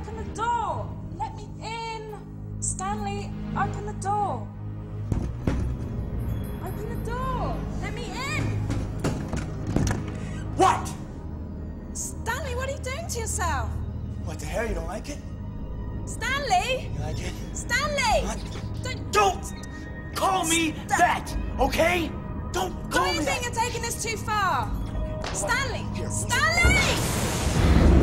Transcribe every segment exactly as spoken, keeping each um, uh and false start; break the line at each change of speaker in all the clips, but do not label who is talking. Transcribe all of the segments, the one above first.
Open the door! Let me in! Stanley, open the door! Open the door! Let me in!
What?
Stanley, what are you doing to yourself?
What the hell? You don't like it?
Stanley!
You like it?
Stanley!
What?
Don't,
Don't call me
Sta-
that, okay? Don't call
do
me
you
that.
think you're taking this too far? Stanley!
Here.
Stanley!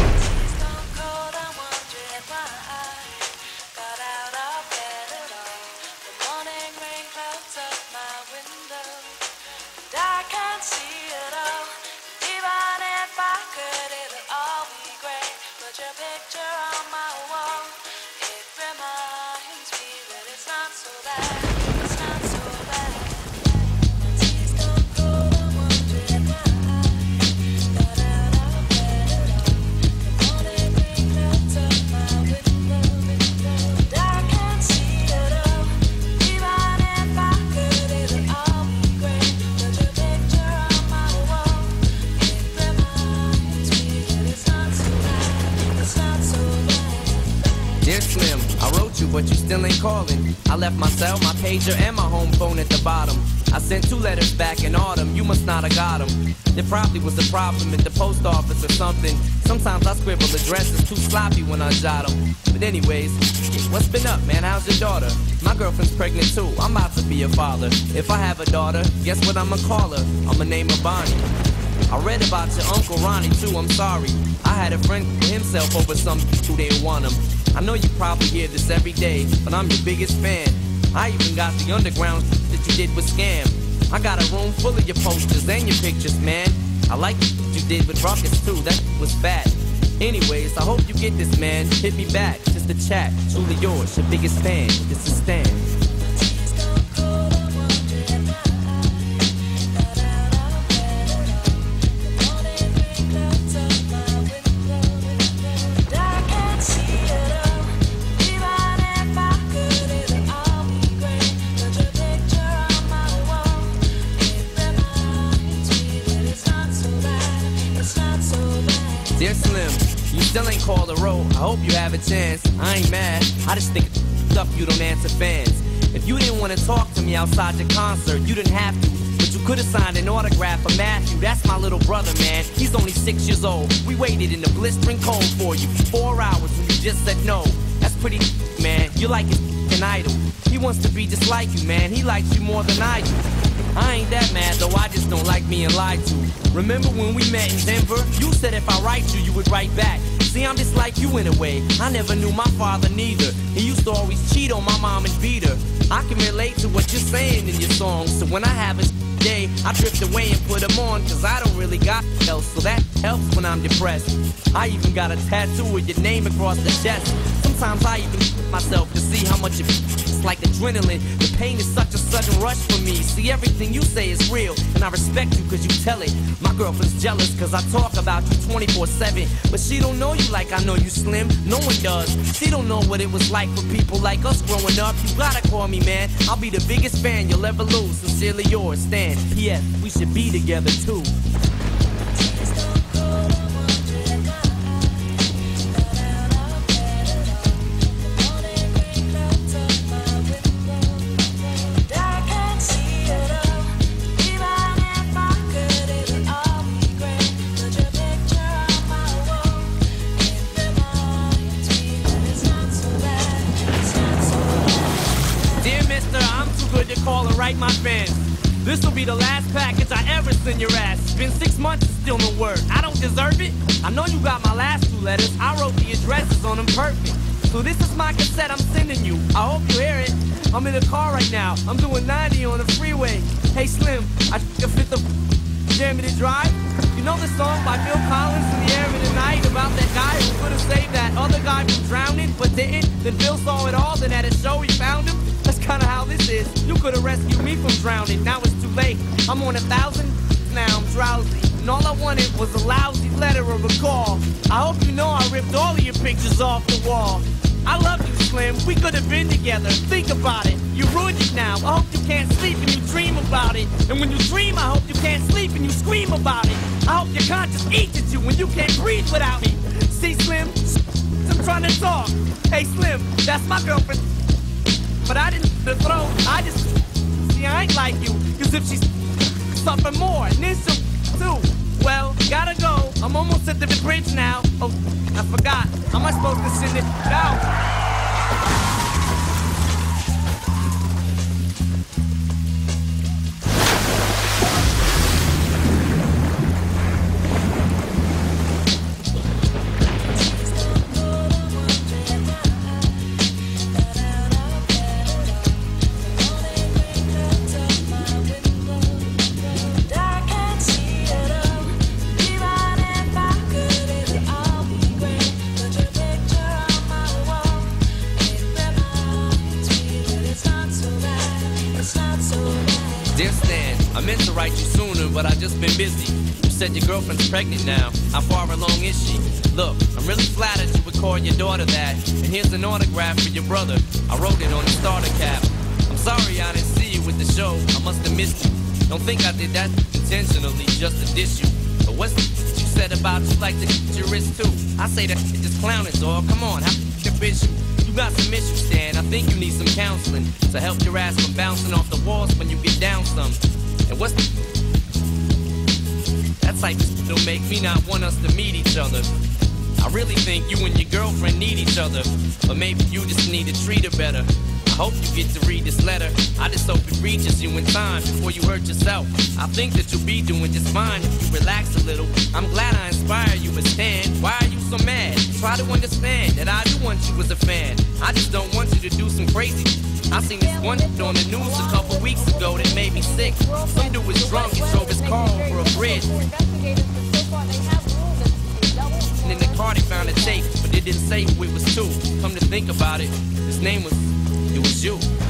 But you still ain't calling. I left my cell, my pager, and my home phone at the bottom. I sent two letters back in autumn, you must not have got them. There probably was a problem at the post office or something. Sometimes I scribble addresses too sloppy when I jot them. But anyways, what's been up, man? How's your daughter? My girlfriend's pregnant too, I'm about to be a father. If I have a daughter, guess what I'ma call her? I'ma name her Bonnie. I read about your Uncle Ronnie too, I'm sorry. I had a friend kill himself over some who didn't want him. I know you probably hear this every day, but I'm your biggest fan. I even got the underground that you did with Scam. I got a room full of your posters and your pictures, man. I like what you did with Rockets too, that was fat. Anyways, I hope you get this, man. Hit me back, just a chat. Truly yours, your biggest fan. This is Stan. Dear Slim, you still ain't called a roll. I hope you have a chance. I ain't mad. I just think it's up you don't answer fans. If you didn't want to talk to me outside your concert, you didn't have to. But you could have signed an autograph for Matthew. That's my little brother, man. He's only six years old. We waited in the blistering cold for you for four hours and you just said no. That's pretty, man. You're like his f***ing idol. He wants to be just like you, man. He likes you more than I do. I ain't that mad, though I just don't like being lied to. Remember when we met in Denver? You said if I write you, you would write back. See, I'm just like you in a way. I never knew my father neither. He used to always cheat on my mom and beat her. I can relate to what you're saying in your songs. So when I have a day, I drift away and put them on. Cause I don't really got else, so that helps when I'm depressed. I even got a tattoo with your name across the chest. Sometimes I even myself to see how much it it's like adrenaline. The pain is such a sudden rush for me. See, everything you say is real, and I respect you cause you tell it. My girlfriend's jealous cause I talk about you twenty-four seven. But she don't know you like I know you, Slim. No one does. She don't know what it was like for people like us growing up. You gotta call me, man. I'll be the biggest fan you'll ever lose. Sincerely yours, Stan. P S. We should be together too. Call and write my fans. This'll be the last package I ever send your ass. It's been six months and still no word. I don't deserve it. I know you got my last two letters. I wrote the addresses on them perfect. So this is my cassette I'm sending you. I hope you hear it. I'm in the car right now. I'm doing ninety on the freeway. Hey Slim, I can fit the Jam Me to Drive. You know the song by Phil Collins, In the Air of the Night, about that guy who could have saved that other guy from drowning but didn't. Then Phil saw it all. Then at a show he found him. That's kinda how this is. You could've rescued me from drowning. Now it's too late. I'm on a thousand, now I'm drowsy. And all I wanted was a lousy letter or a call. I hope you know I ripped all of your pictures off the wall. I love you, Slim. We could've been together. Think about it. You ruined it now. I hope you can't sleep and you dream about it. And when you dream, I hope you can't sleep and you scream about it. I hope your conscience eats at you when you can't breathe without me. See, Slim? I'm trying to talk. Hey, Slim, that's my girlfriend. But I didn't the throat. I just, see, I ain't like you. Cause if she's suffering more, and then some too. Well, gotta go. I'm almost at the bridge now. Oh, I forgot. How am I supposed to send it out? Dear Stan, I meant to write you sooner, but I just been busy. You said your girlfriend's pregnant now. How far along is she? Look, I'm really flattered you would call your daughter that. And here's an autograph for your brother. I wrote it on the starter cap. I'm sorry I didn't see you with the show. I must have missed you. Don't think I did that intentionally just to diss you. But what's you said about you like to hit your wrist too? I say that shit just clowning, dog. Come on, how the bitch you? You got some issues, Stan. I think you need some counseling to help your ass from bouncing off the walls when you get down some. And what's the... That type of shit don't make me not want us to meet each other. I really think you and your girlfriend need each other, but maybe you just need to treat her better. I hope you get to read this letter. I just hope it reaches you in time before you hurt yourself. I think that you'll be doing just fine if you relax a little. I'm glad I inspire you, but Stan, why are you so mad? Try to understand that I do want you as a fan. I just don't want you to do some crazy. I seen this one on the news a couple weeks ago that made me sick. Some dude was drunk and drove his car over a bridge. And in the car they found a tape, but they didn't say who it was to. Come to think about it, his name was, it was you.